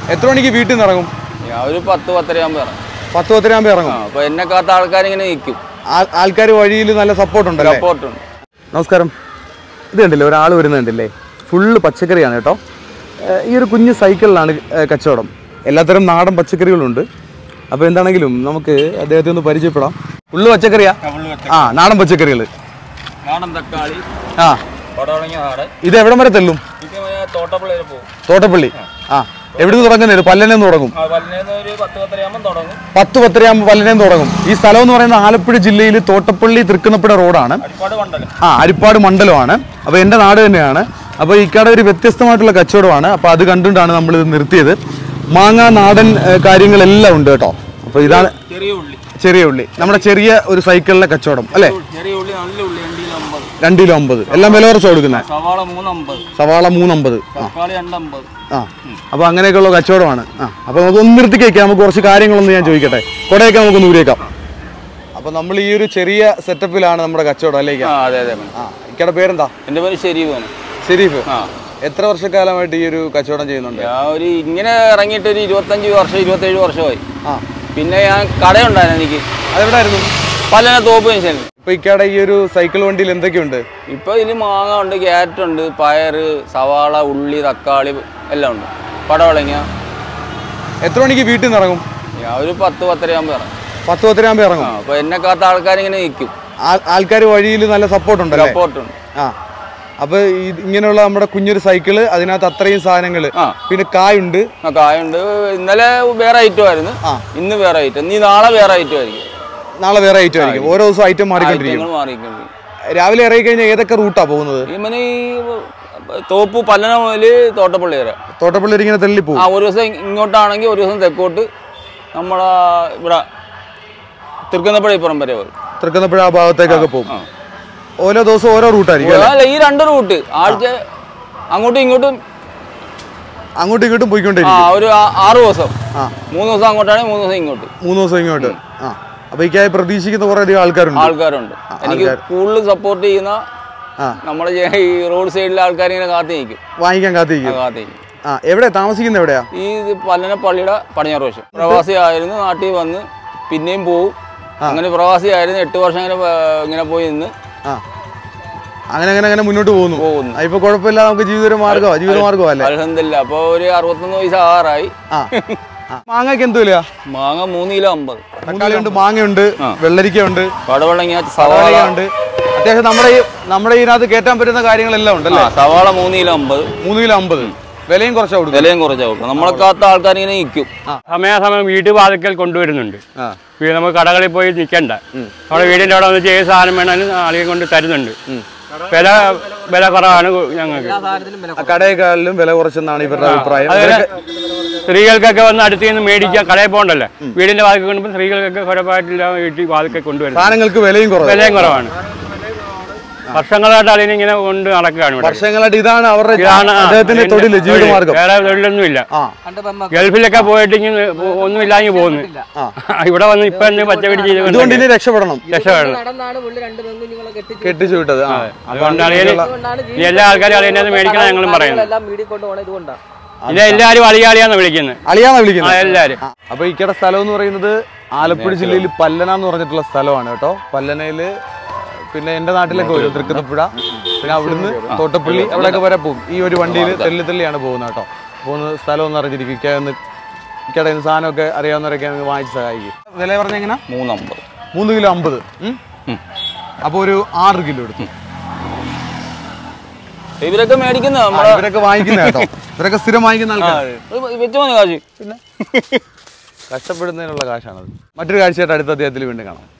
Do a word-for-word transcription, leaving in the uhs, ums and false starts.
എത്ര മണിക്ക് വീട്ടിൽ നിന്ന് ഇറങ്ങും? ഞാൻ ഒരു പത്ത് പത്തരയാകുമ്പോൾ ഇറങ്ങും. പത്ത് പത്തരയാകുമ്പോൾ ഇറങ്ങും. അപ്പോൾ എന്നെ കാത്ത ആൾക്കാരിങ്ങനെ നിൽക്കും. ആൾക്കാർ വഴിയിൽ നല്ല സപ്പോർട്ട് ഉണ്ട്. സപ്പോർട്ടുണ്ട്. നമസ്കാരം. ഇത് കണ്ടില്ലേ, ഒരാൾ വരുന്നുണ്ടല്ലേ, ഫുള്ള് പച്ചക്കറിയാണ് കേട്ടോ. ഈ ഒരു കുഞ്ഞു സൈക്കിളിലാണ് കച്ചവടം. എല്ലാത്തരം നാടൻ പച്ചക്കറികളുണ്ട്. അപ്പോൾ എന്താണെങ്കിലും നമുക്ക് അദ്ദേഹത്തെ ഒന്ന് പരിചയപ്പെടാം. ഫുള്ള് പച്ചക്കറിയാ? ആ, നാടൻ പച്ചക്കറികൾ. നാടൻ തക്കാളി. ആ, നാടൻ. ഇത് എവിടം വരെ തെല്ലും? തോട്ടപ്പള്ളി പോകും. തോട്ടപ്പള്ളി. ആ, എവിടെ നിന്ന് തുടങ്ങുന്നത്? പല്ലനെന്ന് തുടങ്ങും. പത്ത് പത്തരയാകുമ്പോൾ പല്ലനെന്ന് തുടങ്ങും. ഈ സ്ഥലം എന്ന് പറയുന്നത് ആലപ്പുഴ ജില്ലയിൽ തോട്ടപ്പള്ളി തൃക്കുന്നപ്പുഴ റോഡാണ്. ആ, അരിപ്പാട് മണ്ഡലമാണ്. അപ്പോൾ എൻ്റെ നാട് തന്നെയാണ്. അപ്പോൾ ഈ കട ഒരു വ്യത്യസ്തമായിട്ടുള്ള കച്ചവടമാണ്. അപ്പോൾ അത് കണ്ടുകൊണ്ടാണ് നമ്മളിത് നിർത്തിയത്. മാങ്ങ, നാടൻ കാര്യങ്ങളെല്ലാം ഉണ്ട് കേട്ടോ. അപ്പോൾ ഇതാണ് ചെറിയ ഉള്ളി. നമ്മുടെ ചെറിയ ഒരു സൈക്കിളിലെ കച്ചവടം അല്ലേ? രണ്ട് കിലോ അമ്പത്. എല്ലാം വില കുറച്ച് കൊടുക്കുന്നത്. സവാള മൂന്നമ്പത്. ആ, അപ്പോൾ അങ്ങനെയൊക്കെയുള്ള കച്ചവടമാണ്. ആ, അപ്പോൾ നമുക്കൊന്ന് നിർത്തി കഴിക്കാം. നമുക്ക് കുറച്ച് കാര്യങ്ങളൊന്ന് ഞാൻ ചോദിക്കട്ടെ. കുടയൊക്കെ നമുക്കൊന്ന് ഊരിയേക്കാം. അപ്പോൾ നമ്മൾ ഈ ഒരു ചെറിയ സെറ്റപ്പിലാണ് നമ്മുടെ കച്ചവടം അല്ലേ? അതെ അതെ. ആ, ഇക്കടെ പേരെന്താ? എൻ്റെ പേര് ഷെരീഫ്. ഷെരീഫ്. എത്ര വർഷക്കാലമായിട്ട് ഈ ഒരു കച്ചവടം ചെയ്യുന്നുണ്ട്? ഞാൻ ഒരു ഇങ്ങനെ ഇറങ്ങിയിട്ട് ഒരു ഇരുപത്തഞ്ച് വർഷം ഇരുപത്തേഴ് വർഷമായി. ആ, പിന്നെ ഞാൻ കടയുണ്ടായിരുന്നു എനിക്ക്. അതെവിടായിരുന്നു? പല്ലന തോപ്പ് ജംഗ്ഷനിൽ. ഇപ്പൊ ഇക്കടെ ഈ ഒരു സൈക്കിൾ വണ്ടിയിൽ എന്തൊക്കെയുണ്ട്? ഇപ്പൊ ഇതിൽ മാങ്ങ ഉണ്ട്, ക്യാരറ്റ് ഉണ്ട്, പയറ്, സവാള, ഉള്ളി, തക്കാളി എല്ലാം ഉണ്ട്. പടവളങ്ങ. എത്ര മണിക്ക് വീട്ടിൽ നിന്ന് ഇറങ്ങും? ഞാൻ ഒരു പത്ത് പത്തരയാകുമ്പോൾ ഇറങ്ങും. പത്ത് പത്തരയാകുമ്പോൾ ഇറങ്ങും. അപ്പൊ എന്നെ കാത്ത ആൾക്കാരിങ്ങനെ നിൽക്കും. ആൾക്കാർ വഴിയിൽ നല്ല സപ്പോർട്ട് ഉണ്ട്. സപ്പോർട്ടുണ്ട്. ആ, അപ്പൊ ഇങ്ങനെയുള്ള നമ്മുടെ കുഞ്ഞൊരു സൈക്കിള്, അതിനകത്ത് അത്രയും സാധനങ്ങള്, പിന്നെ കായുണ്ട്. കായുണ്ട്. ഇന്നലെ വേറെ ഐറ്റം ആയിരുന്നു, ഇന്ന് വേറെ ഐറ്റം, നീ നാളെ വേറെ ഐറ്റം ആയിരിക്കും. നാളെ വേറെ ഐറ്റം ആയിരിക്കും. ഓരോ ദിവസം ഐറ്റം മാറിക്കൊണ്ടിരിക്കും. രാവിലെ ഇറങ്ങി കഴിഞ്ഞാൽ ഏതൊക്കെ റൂട്ടാ പോകുന്നത്? ഇവന് തോപ്പ് പല്ലന മുതല് തോട്ടപ്പള്ളി വരെ. തോട്ടപ്പള്ളി ഇങ്ങനെ തള്ളി പോകും. ആ, ഒരു ദിവസം ഇങ്ങോട്ടാണെങ്കിൽ ഒരു ദിവസം തെക്കോട്ട് നമ്മളെ ഇവിടെ തൃക്കുന്നപ്പുഴ ഇപ്പുറം വരെ പോകും. തൃക്കുന്നപ്പുഴ ആ ഭാഗത്തേക്കൊക്കെ പോകും. ഓരോ ദിവസം ഓരോ റൂട്ടായിരിക്കും. അല്ല, ഈ രണ്ട് റൂട്ട് ആഴ്ച അങ്ങോട്ടും ഇങ്ങോട്ടും അങ്ങോട്ടും ഇങ്ങോട്ടും പോയിക്കൊണ്ടിരിക്കും. ഒരു ആറ് ദിവസം. മൂന്ന് ദിവസം അങ്ങോട്ടാണെങ്കിൽ മൂന്ന് ദിവസം ഇങ്ങോട്ട്. മൂന്ന് ദിവസം ഇങ്ങോട്ട്. ആ, അപ്പൊ ഈ പ്രതീക്ഷിക്കുന്ന കുറെ അധികം ആൾക്കാരുണ്ട്. ആൾക്കാരുണ്ട്. എനിക്ക് കൂടുതൽ സപ്പോർട്ട് ചെയ്യുന്ന നമ്മുടെ ഈ റോഡ് സൈഡിലെ ആൾക്കാർ ഇങ്ങനെ കാത്തു നിൽക്കും, വാങ്ങിക്കാൻ കാത്തിരിക്കും കാത്തിരിക്കും ആ, എവിടെ താമസിക്കുന്നത്? എവിടെയാ? ഈ പല്ലന പള്ളിയുടെ പടിഞ്ഞാറ് വശം. പ്രവാസിയായിരുന്നു, നാട്ടിൽ വന്ന് പിന്നെയും പോവും. അങ്ങനെ പ്രവാസിയായിരുന്നു, എട്ട് വർഷം അങ്ങനെ ഇങ്ങനെ പോയി നിന്ന് അങ്ങനെ അങ്ങനെ അങ്ങനെ മുന്നോട്ട് പോകുന്നു പോകുന്നു ഇപ്പൊ കുഴപ്പമില്ല. നമുക്ക് ജീവിത മാർഗമോ ജീവിത മാർഗമോ അല്ലേ? അൽഹംദുലില്ലാ. അപ്പൊ ഒരു അറുപത്തൊന്ന് വയസ്സ് ആറായി. മാങ്ങക്ക് എന്ത് വില? മാങ്ങ മൂന്ന് കിലോ അമ്പത്. തക്കാളിയുണ്ട്, മാങ്ങയുണ്ട്, വെള്ളരിക്കയുണ്ട്, പടവളങ്ങ, സവാള ഉണ്ട്. അത്യാവശ്യം നമ്മുടെ ഈ നമ്മുടെ ഇതിനകത്ത് കയറ്റാൻ പറ്റുന്ന കാര്യങ്ങളെല്ലാം ഉണ്ടല്ലേ? സവാള മൂന്ന് കിലോ അമ്പത്. മൂന്ന് കിലോ അമ്പത്. വിലയും കുറച്ചാ കൊടുക്കും. വിലയും കുറച്ചാ കൊടുക്കും. നമ്മളെ കാത്ത ആൾക്കാർ ഇങ്ങനെ നിൽക്കും. സമയാസമയം വീട്ടു വാതിക്കൽ കൊണ്ടുവരുന്നുണ്ട്. നമുക്ക് കടകളിൽ പോയി നിൽക്കണ്ട. നമ്മുടെ വീടിന്റെ അവിടെ വന്ന് ഏത് സാധനം വേണമെങ്കിലും ആളുകൾ കൊണ്ട് തരുന്നുണ്ട്. വില വില കുറവാണ് ഞങ്ങൾക്ക്. കടയെക്കാളിലും വില കുറച്ചെന്നാണ് ഇവരുടെ അഭിപ്രായം. സ്ത്രീകൾക്കൊക്കെ വന്ന് അടുത്ത് നിന്ന് മേടിക്കാൻ കടയിൽ പോകണ്ടല്ലോ. വീടിന്റെ വാതിക്കൽ കൊണ്ടുപോയി സ്ത്രീകൾക്കൊക്കെ കുഴപ്പമായിട്ടില്ല വീട്ടിൽ വാതിക്കൽ കൊണ്ടുവരും. സാധനങ്ങൾക്ക് വിലയും കുറവ് വിലയും കുറവാണ്. വർഷങ്ങളായിട്ട് അതിനെ ഇങ്ങനെ കൊണ്ട് നടക്കുകയാണ്. വർഷങ്ങളായിട്ട് ഇതാണ് അവരുടെ അദ്ദേഹത്തിന്റെ തൊഴിൽ, ജീവിതമാർഗം. വേറെ തൊഴിലൊന്നുമില്ല. ഗൾഫിലൊക്കെ പോയിട്ട് ഇങ്ങനെ ഒന്നുമില്ലാങ്ങി പോകുന്നു. ഇവിടെ വന്ന് ഇപ്പൊ പച്ച പിടിച്ച് ഇതുകൊണ്ട് ഇനി രക്ഷപ്പെടണം രക്ഷപ്പെടണം കെട്ടിച്ചു വിട്ടത്. അതുകൊണ്ടാണ് എല്ലാ ആൾക്കാരും അളിയനെ മേടിക്കണം ഞങ്ങളും പറയുന്നത്. ഇല്ല, എല്ലാരും അളിയാളിയാന്ന് വിളിക്കുന്നത്. അളിയാന്ന് വിളിക്കുന്നത് എല്ലാരും. അപ്പൊ ഇക്കടെ സ്ഥലം എന്ന് പറയുന്നത് ആലപ്പുഴ ജില്ലയിൽ പല്ലന എന്ന് പറഞ്ഞിട്ടുള്ള സ്ഥലമാണ് കേട്ടോ. പല്ലനയില് പിന്നെ എൻ്റെ നാട്ടിലൊക്കെ വരും, തൃക്കുന്നപ്പുഴ, പിന്നെ അവിടുന്ന് തോട്ടപ്പള്ളി അവിടെയൊക്കെ വരെ പോകും. ഈ ഒരു വണ്ടിയിൽ തെല്ലി തെല്ലിയാണ് പോകുന്നത് കേട്ടോ. പോകുന്ന സ്ഥലം ഒന്ന് അറിഞ്ഞിരിക്കും. ഇക്കന്ന് ഇക്കടെ സാധനമൊക്കെ അറിയാവുന്നവരൊക്കെ വാങ്ങിച്ച് സഹായിക്കും. വില പറഞ്ഞ എങ്ങനെ? മൂന്നമ്പത്. മൂന്ന് കിലോ അമ്പത്. അപ്പോൾ ഒരു ആറ് കിലോ എടുത്തു. ഇവരൊക്കെ മേടിക്കുന്ന ഇവരൊക്കെ വാങ്ങിക്കുന്ന കേട്ടോ. ഇവരൊക്കെ സ്ഥിരം വാങ്ങിക്കുന്ന ആൾക്കാർ. പിന്നെ കഷ്ടപ്പെടുന്നതിനുള്ള കാശാണത്. മറ്റൊരു കാഴ്ചയായിട്ട് അടുത്ത അദ്ദേഹത്തിൽ വീണ്ടും കാണാം.